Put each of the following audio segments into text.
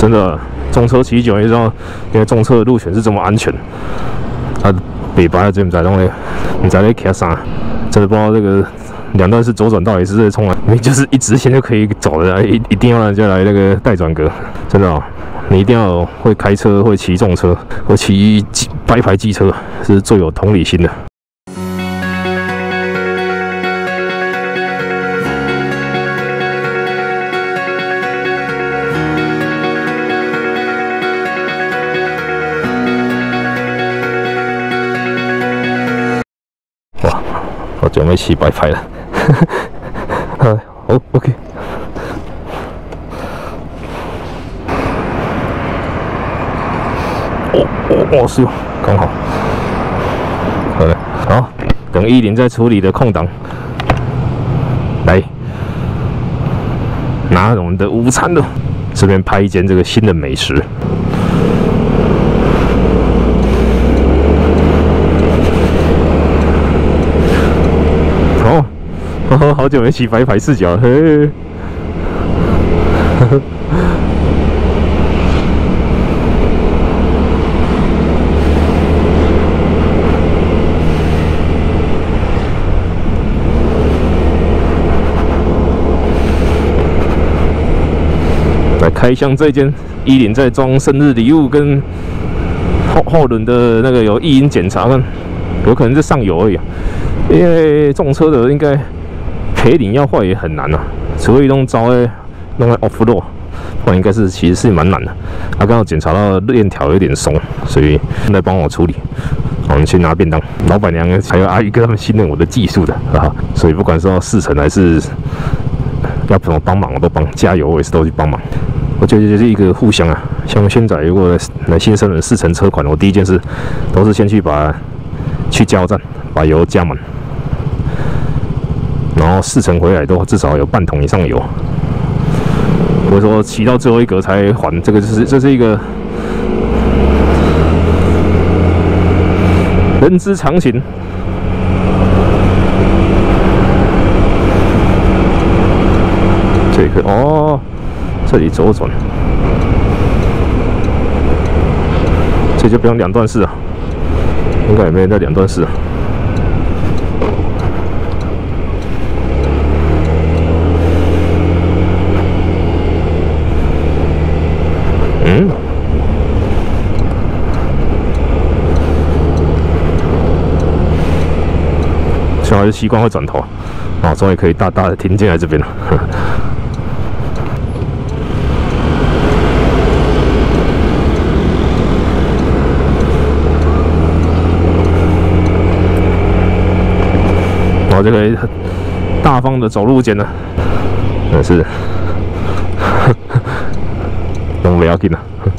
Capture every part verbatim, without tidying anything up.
真的，重车骑久，你知道，因为重车的路权是这么安全。啊，北白啊，这不知道咧，你在咧骑啥？真的不知道这个两段式左转到底是在冲啊，你就是一直线就可以走的，一一定要让人家来那个带转格，真的哦。 你一定要会开车、会骑重车、会骑白牌机车，是最有同理心的。哇，好久没骑白牌了。好 ，OK。 哦哦哦，是哦，刚好。好了，好，等依林在处理的空档，来拿我们的午餐了，顺便拍一间这个新的美食。哦，哦，好久没骑白牌视角，嘿。来开箱这间依林在装生日礼物跟后后轮的那个有异音检查，看有可能是上油而已、啊，因为重车的应该赔领要坏也很难啊，除非弄招诶弄在 off road， 不然应该是其实是蛮难的。他刚好检查到链条有点松，所以在帮我处理。我们去拿便当，老板娘还有阿姨跟他们信任我的技术的啊，所以不管是要试乘还是要怎么帮忙，我都帮，加油我也是都去帮忙。 我觉得这是一个互相啊，像现在如果来来新生人试乘车款，我第一件事都是先去把去加油站把油加满，然后试乘回来都至少有半桶以上油，不会说骑到最后一格才还，这个就是这是一个人之常情。这个哦。 这里左转，这就不用两段式啊，应该也没人在两段式啊。嗯，现在还是习惯会转头啊，终于可以大大的停进来这边了。然后就可以很大方的走路间了，真是，弄不要紧了。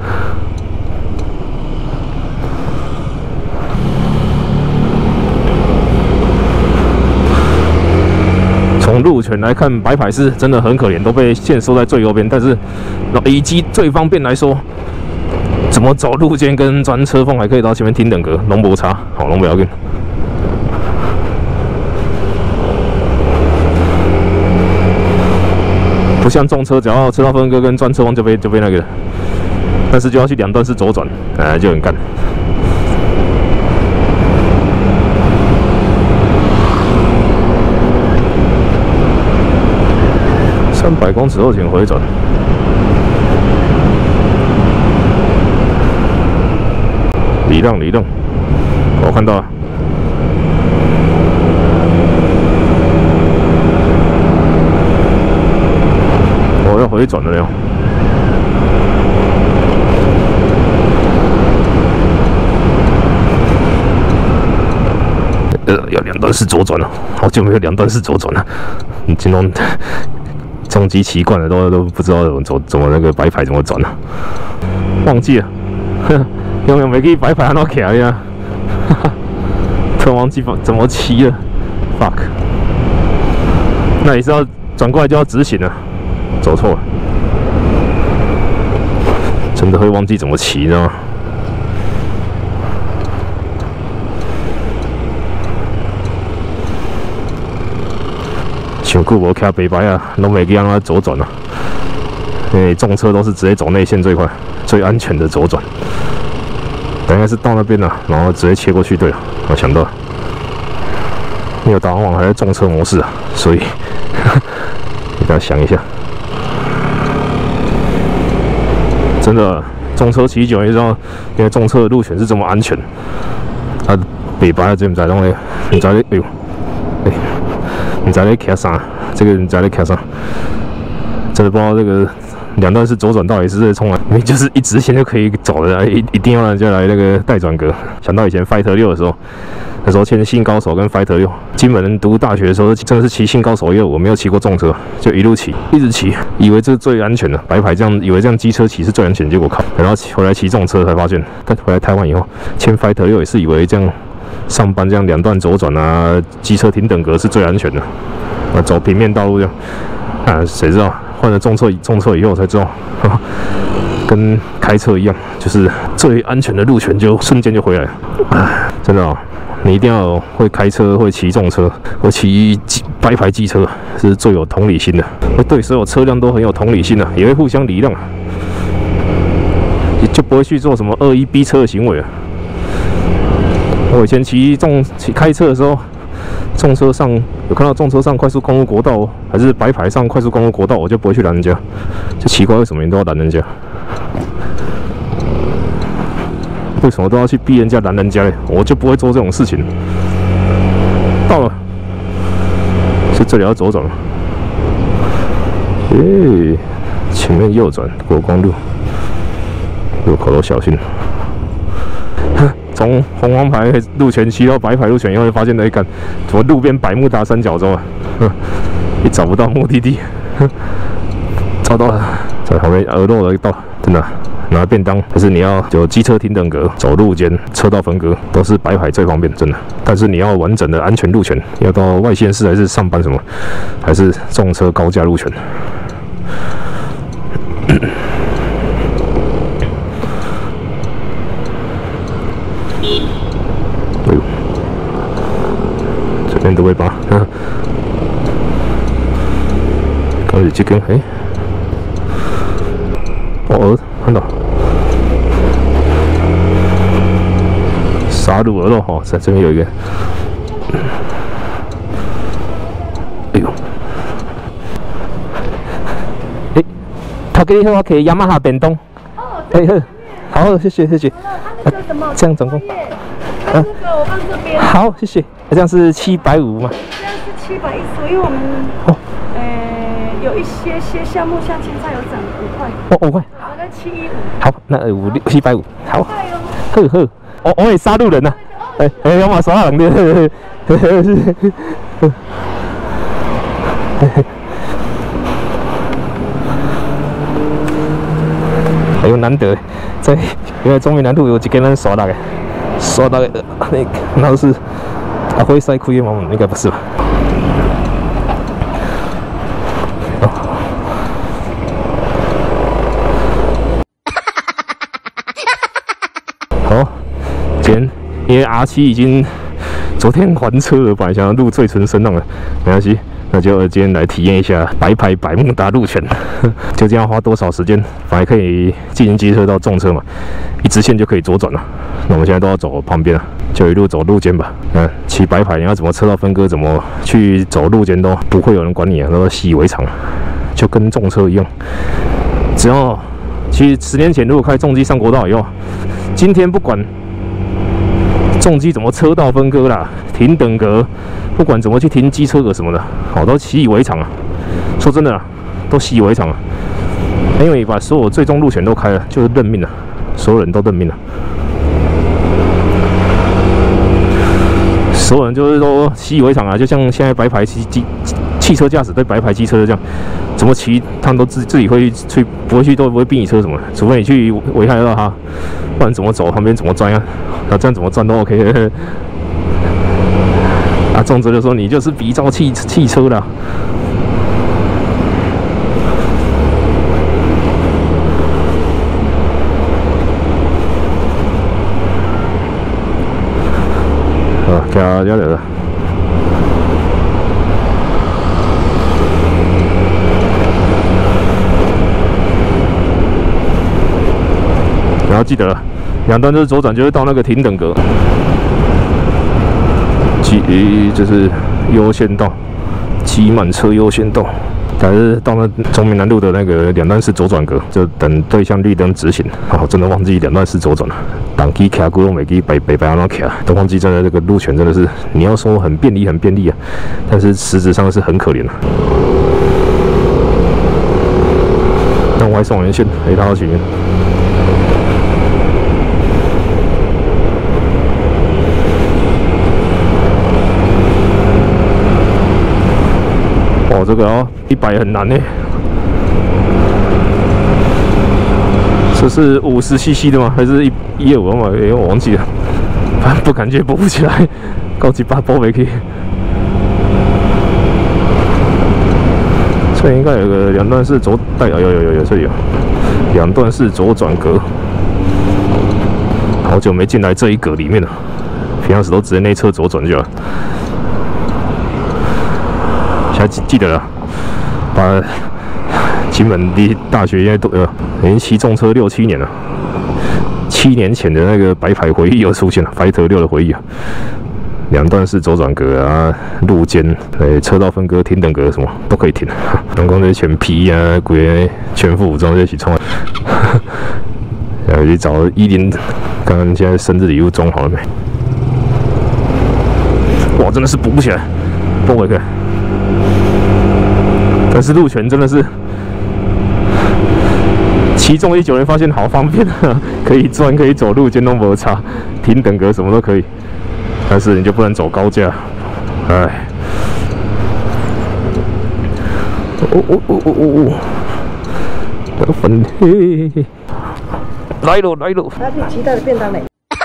从路权来看，白牌是真的很可怜，都被限缩在最右边。但是以及最方便来说，怎么走路间跟钻车缝还可以到前面停等格，拢无差，好，拢不要紧。 不像重车，只要车道分割跟钻车缝就被就被那个了，但是就要去两段式左转，哎，就很干。三百公尺后请回转。礼让礼让，我看到了。 要回转了哟！呃，要两段式左转了，好久没有两段式左转了。你这种重机骑惯了，都都不知道怎么走，怎么那个白牌怎么转了，忘记了，永远没给白牌按到卡呀，突然忘记怎么骑了 ，fuck！ 那也是要转过来就要直行了。 走错了，真的会忘记怎么骑，知道吗？上久无骑白牌啊，拢袂记让它左转啊。 因为重车都是直接走内线最快、最安全的左转。应该是到那边了，然后直接切过去。对了，我想到，因为导航网还在重车模式啊，所以给大家想一下。真的，重车骑久，你知道，因为重车的路权是这么安全。啊，北白这唔知拢咧，唔知咧，哎呦，哎，唔知咧骑啥，这个唔知咧骑啥，真的不知道这个。 两段式左转到底是冲来，明明就是一直线就可以走的，一一定要让人家来那个带转格。想到以前 Fighter 六的时候，那时候签新高手跟 Fighter 六，金门读大学的时候真的是骑新高手，因为我没有骑过重车，就一路骑，一直骑，以为这是最安全的，白牌这样以为这样机车骑是最安全，结果靠，然后回来骑重车才发现，但回来台湾以后签 Fighter 六也是以为这样上班这样两段左转啊，机车停等格是最安全的，啊，走平面道路这样，啊，谁知道？ 换了重车重车以后才知道，跟开车一样，就是最安全的路权就瞬间就回来了。唉，真的啊、哦，你一定要会开车、会骑重车、会骑白牌机车，是最有同理心的，会对所有车辆都很有同理心的，也会互相礼让，也就不会去做什么恶意逼车的行为啊。我以前骑重骑开车的时候。 重车上有看到重车上快速公路国道，还是白牌上快速公路国道，我就不会去拦人家。就奇怪为什么你都要拦人家？为什么都要去逼人家拦人家嘞？我就不会做这种事情。到了，是这里要左转了。诶，前面右转国光路，路口都小心。 从红黄牌路权骑到白牌路权以后，就发现那一干，怎么路边百慕达三角洲啊？也找不到目的地，找到了，在旁边鹅肉的道，真的拿便当，还是你要有机车停等格、走路间、车道分隔，都是白牌最方便，真的。但是你要完整的安全路权，要到外县市还是上班什么，还是重车高架路权。哎呦，这边都会拔，刚才这根，哎，哦，看到杀戮鹅肉哈，在这边有一个，哎呦，哎，头给你好，我可以雅马哈便当，哎好，好，谢谢谢谢，啊，这样总共。 这个我放这边。 好，谢谢。这样是七百五嘛？ 这样是七百一十，因为我们哦，呃，有一些些项目像青菜有涨五块。 哦，五块。 好，那七一五。 好，那五六七百五。好。呵呵，我我也杀路人呐。哎哎，要嘛杀人的。呵呵是。还有难得，在原来中原南路有一个人刷那个。 刷到那个，那是阿辉塞亏吗？应该不是吧？好，今天因为 R 七已经昨天还车了，本来想要录最纯声浪了，没关系，那就今天来体验一下白牌百慕达路权，究竟要花多少时间？本来可以进行机车到重车嘛，一直线就可以左转了。 那我们现在都要走旁边了，就一路走路肩吧。嗯，骑白牌你要怎么车道分割，怎么去走路肩都不会有人管你啊，都习以为常，就跟重车一样。只要其实十年前如果开重机上国道以后，今天不管重机怎么车道分割啦、停等格，不管怎么去停机车格什么的，好都习以为常啊。说真的啦，都习以为常啊，因为把所有最终路权都开了，就是认命了，所有人都认命了。 所有人就是都习以为常啊，就像现在白牌汽机汽车驾驶对白牌机车这样，怎么骑他们都自自己会去，不会去都不会逼你车什么的，除非你去危害到他，不然怎么走旁边怎么钻啊，啊这样怎么钻都 OK。啊，重则就说你就是比照汽汽车啦。 啊，加加了。 要记得，两端就是左转就会到那个停等格，记就是优先道，挤满车优先道。还是到那中民南路的那个两段式左转格，就等对向绿灯直行。啊，真的忘记两段式左转了。挡机卡过没给白白白那卡，都忘记真的这个路权真的是，你要说很便利很便利啊，但是实质上是很可怜的。那外送沿线没拉到前面。哇，这个哦，一百很难呢。这是五十 C C 的吗？还是一一二五嘛？哎，我忘记了，反正不感觉播不起来，高级八播没可以。这应该有个两段式左，带有有有有有这里有两段式左转格。好久没进来这一格里面了，平常时都直接内侧左转就好了。还记记得了，把金门离大学现在都呃，已经骑重车六七年了。七年前的那个白牌回忆又出现了，白特六的回忆啊。两段式左转格啊，路肩、呃车道分割、停等格什么都可以停。刚刚这全皮啊，鬼全副武装在一起冲。要去找一零，看看现在生日礼物装好了没？哇，真的是补不起来，不回看。但是路权真的是骑重一九年发现好方便啊，可以钻，可以走路，间都没差，停等格什么都可以。但是你就不能走高架，哎，哦哦哦哦哦，得分，嘿嘿嘿，来喽来喽， 拿起期待的便当嘞。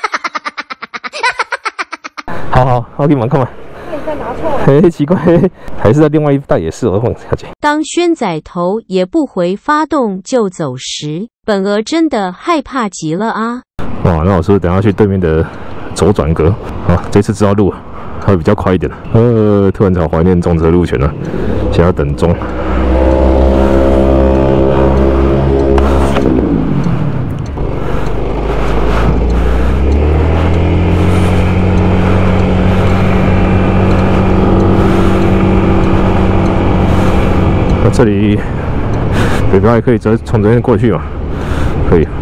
好好好，你们看嘛。 你再拿错了。 嘿，奇怪，还是在另外一袋也是，我放下去。 当轩仔头也不回发动就走时，本鹅真的害怕极了啊！ 哇，那我是不是等下去对面的左转格啊？这次知道路会比较快一点了。呃，突然好怀念重车路权了，现在要等中。这里北漂也可以直接从这边过去嘛？可以。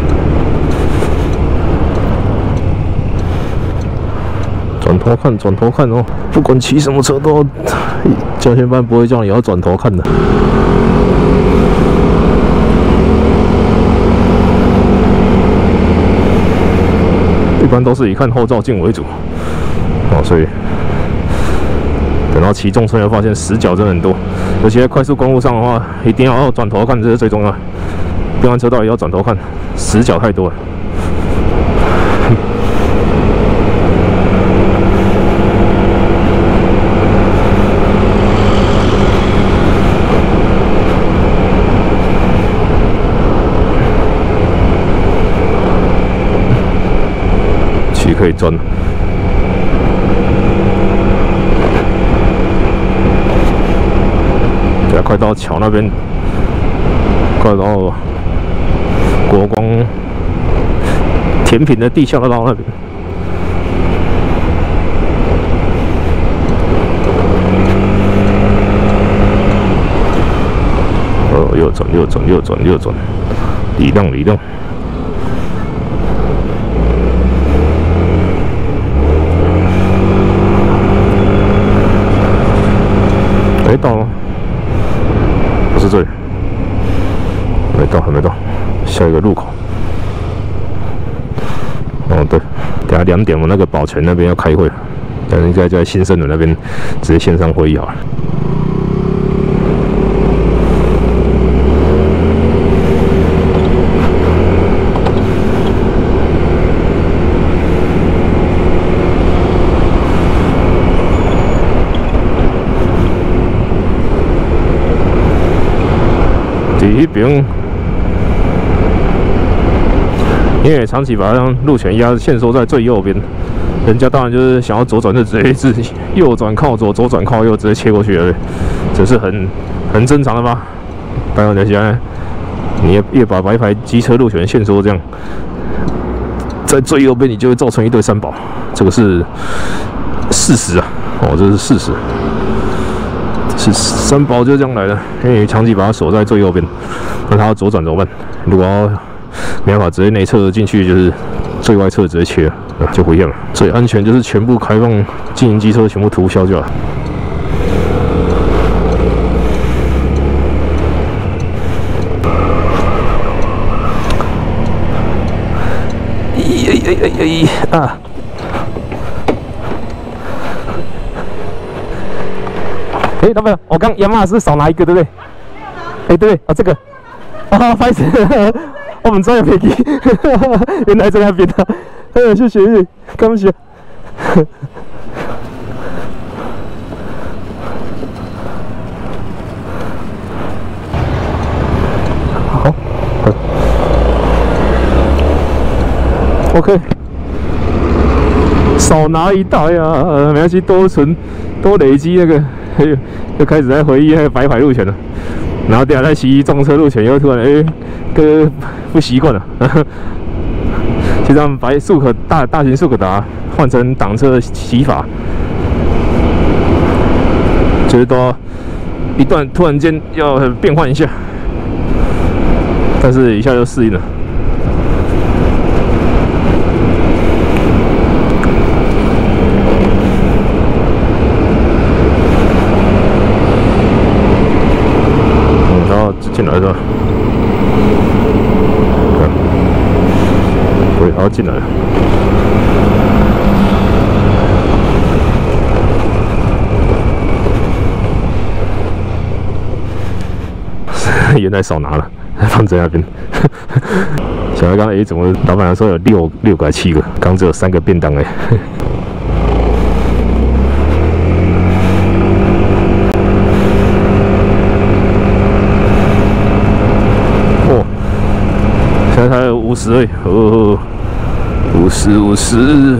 转头看，转头看哦！不管骑什么车都，教练班不会叫你要转头看的。一般都是以看后照镜为主，哦，所以。等到骑重车，会发现死角真的很多，尤其在快速公路上的话，一定要转头看，这是最重要的。变弯车道也要转头看，死角太多了。骑可以钻。快到桥那边，快到国光甜品的地下道那边。哦，右转，右转，右转，右转，礼让，礼让。哎，到了。不是这里，没到，还没到，下一个路口。哦，对，等下两点我那个保全那边要开会，但应该在新生轮那边直接线上会议好了。一边，因为长期把让路权压限缩在最右边，人家当然就是想要左转就直接自己右转靠左，左转靠右，直接切过去了，这是很很正常的吧？当然，人家你也也把白牌机车路权限缩这样， 在最右边你就会造成一堆三宝，这个是事实啊，哦，这是事实。是三宝就这样来的，因为长期把它锁在最右边，那它要左转怎么办？如果要没办法直接内侧进去，就是最外侧直接切了，啊、就不一样了。最安全就是全部开放经营机车全部涂销就好。哎哎哎哎啊！哎，老板，我刚亚马是少拿一个，对不对？哎，对，啊，这个，啊，不好意思，我们专业飞机，原来在那边的，哎，谢谢，感谢。好 ，OK， 少拿一袋啊，没关系，多存，多累积那个。又开始在回忆那个白牌路权了，然后等下再骑重车路权，又突然哎，哥不习惯了。就让白速可大大型速可达换成挡车骑法，就是都一段突然间要变换一下，但是一下就适应了。进来是吧？对，然后进来了。原来少拿了，放在那边。小孩刚哎，怎么老板说有六六个还七个？刚只有三个便当哎。现在才五十而已，哦，五十五十。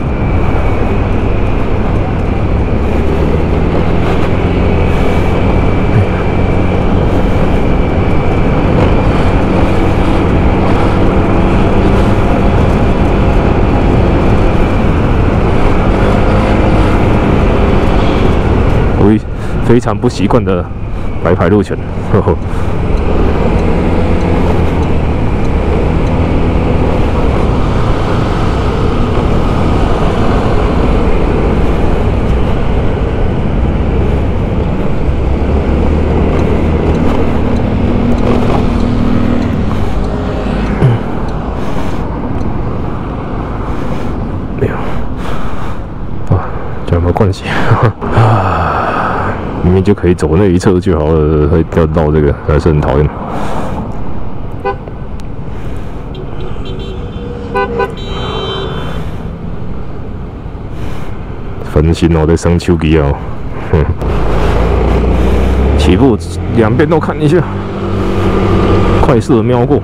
我非常不习惯的白牌路权，呵呵。有没有关系啊？明明就可以走那一侧就好了，还要绕这个，还是很讨厌。分心哦，在生手机哦。嗯，起步两边都看一下，快速的瞄过。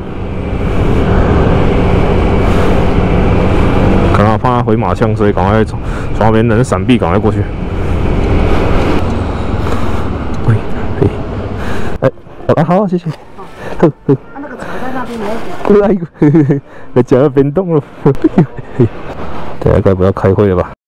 刚刚怕他回马枪，所以赶快从旁边能闪避，赶快过去。喂，哎，哎，啊好，谢谢。呵呵。啊，那个茶在那边没有点。过来一个，来夹个冰冻了。等下该不要开会了吧？